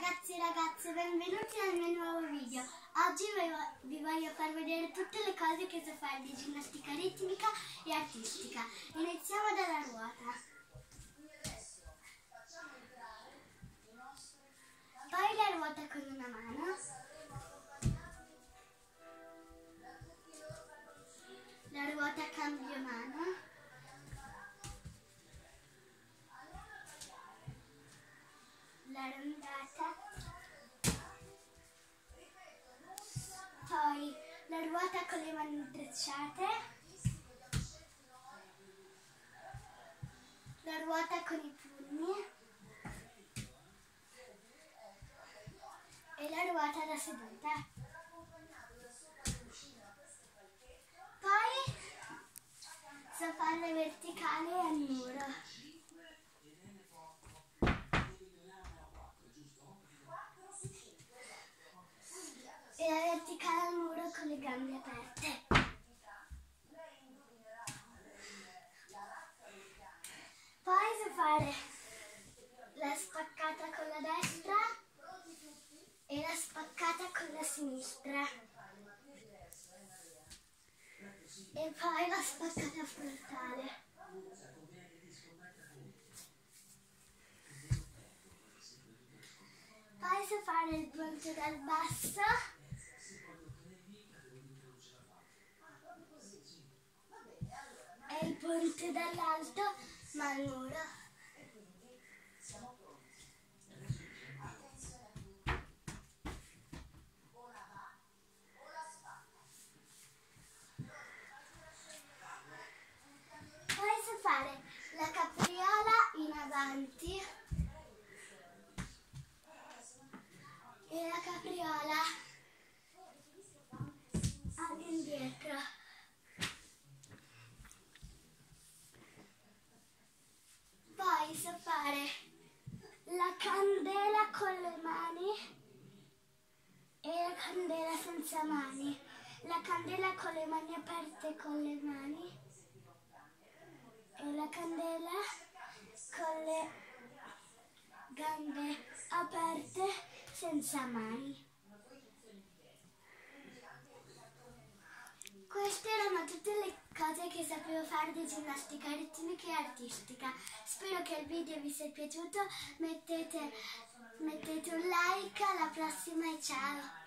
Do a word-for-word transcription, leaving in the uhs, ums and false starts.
ragazzi e ragazze, benvenuti nel mio nuovo video. Oggi vi voglio far vedere tutte le cose che so fare di ginnastica ritmica e artistica. Iniziamo dalla ruota. Poi la ruota con una mano. La ruota cambio mano. La rondata, poi la ruota con le mani intrecciate, la ruota con i pugni e la ruota da seduta. Poi so fare verticale al muro. E la verticale al muro con le gambe aperte. Poi so fare la spaccata con la destra e la spaccata con la sinistra. E poi la spaccata frontale. Poi so fare il ponte dal basso. E il ponte dall'alto, ma al muro. Poi so fare la capriola in avanti e la capriola all'indietro. Poi so fare la candela con le mani e la candela senza mani. La candela con le mani aperte con le mani e la candela con le gambe aperte senza mani. Queste erano tutte le cose che sapevo fare di ginnastica ritmica e artistica. Spero che il video vi sia piaciuto, mettete, mettete un like, alla prossima e ciao!